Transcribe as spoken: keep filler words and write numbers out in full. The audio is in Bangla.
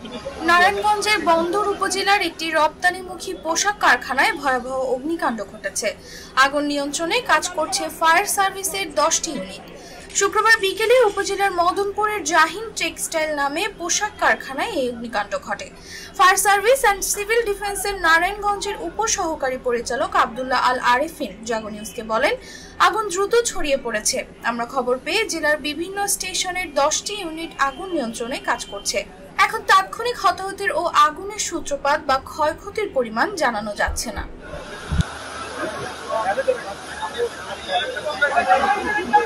নারায়ণগঞ্জের বন্দর উপজেলার একটি রপ্তানিমুখী পোশাক কারখানায় ভয়াবহ অগ্নিকাণ্ড ঘটেছে। আগুন নিয়ন্ত্রণে কাজ করছে ফায়ার সার্ভিসের দশটি ইউনিট। শুক্রবার বিকেলে উপজেলার মদনপুরের জাহিন টেক্সটাইল নামে পোশাক কারখানায় এই অগ্নিকাণ্ড ঘটে। ফায়ার সার্ভিস অ্যান্ড সিভিল ডিফেন্সের নারায়ণগঞ্জের উপসহকারী পরিচালক আব্দুল্লাহ আল আরেফিন জাগো নিউজকে বলেন, আগুন দ্রুত ছড়িয়ে পড়েছে। আমরা খবর পেয়ে জেলার বিভিন্ন স্টেশনের দশটি ইউনিট আগুন নিয়ন্ত্রণে কাজ করছে। এখন তাৎক্ষণিক হতাহতের ও আগুনের সূত্রপাত বা ক্ষয়ক্ষতির পরিমাণ জানানো যাচ্ছে না।